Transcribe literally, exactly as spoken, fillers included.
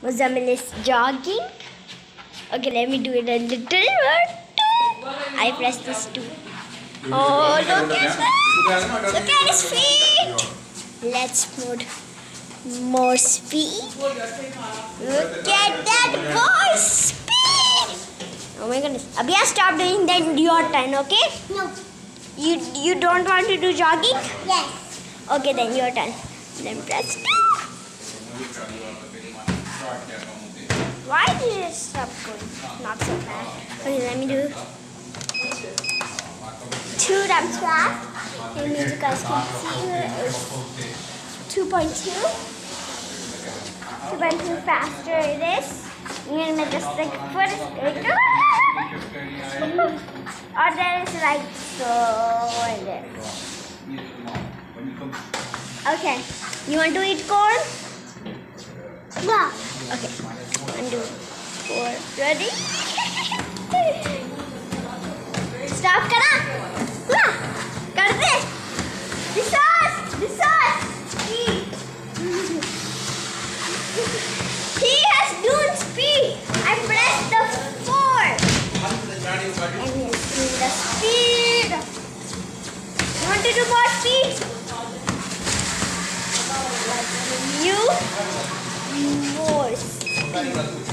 Muzamil is jogging. Okay, let me do it a little bit. I press this too. Oh, look at that! Look at his feet! Let's put more speed. Look at that boy's speed! Oh my goodness. Abhiya, stop doing that. Your turn, okay? No. You you don't want to do jogging? Yes. Okay, then your turn. Then press two. Why did it stop going? Not so fast. Okay, let me do two times fast. And you guys can see it's two point two. two point two faster it is. You're gonna just like foot is going or there is like so and there. Okay. You want to eat corn? Yeah. Okay. And do four. Ready? Stop, Kana. Yeah. Kar de. Resource. Resource. He has done speed. I pressed the four. And he's doing the speed. You want to do more speed? You more speed.